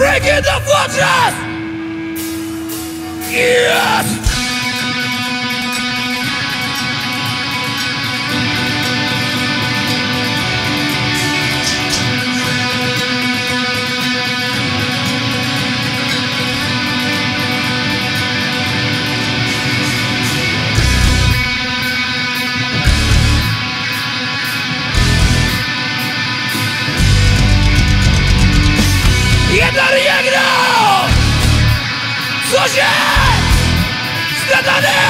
breaking the fortress! Yes! Jedno! Co się stanie?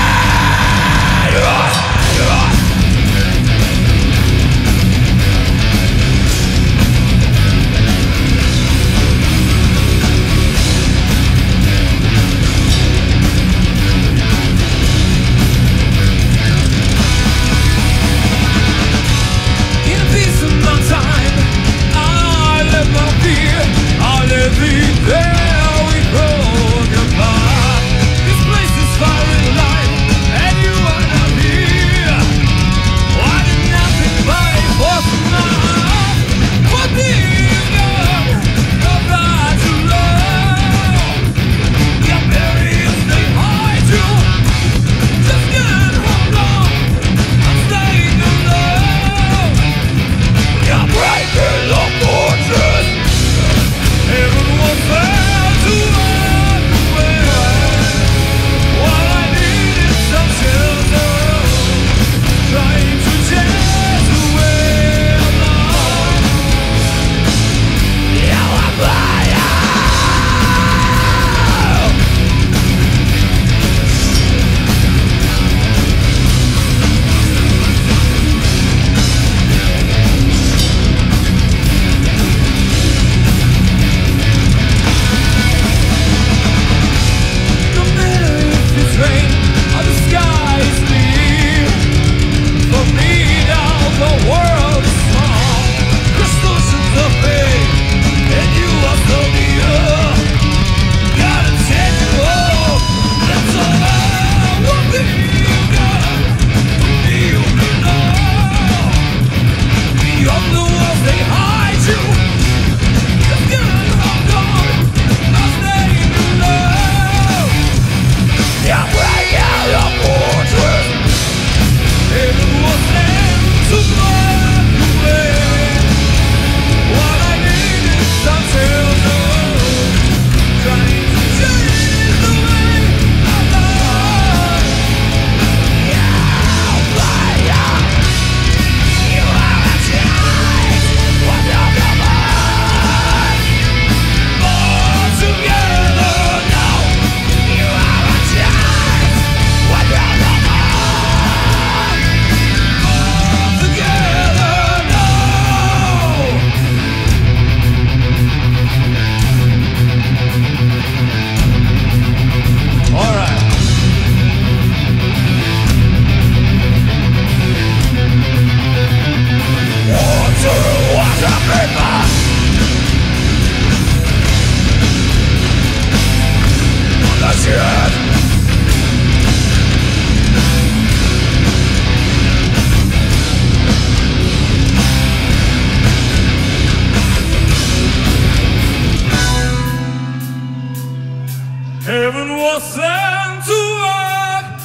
Heaven was sent to earth.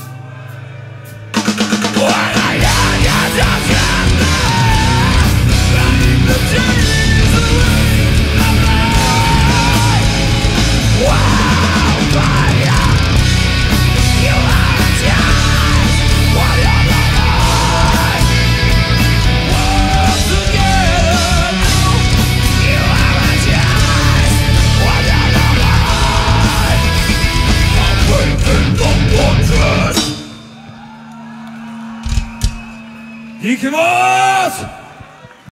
When I got running the days away from life. Wow, fire, you are a child. What you're the life. Work together now. You are a child. What you're the life. Breaking the fortress. ¡Ikemos!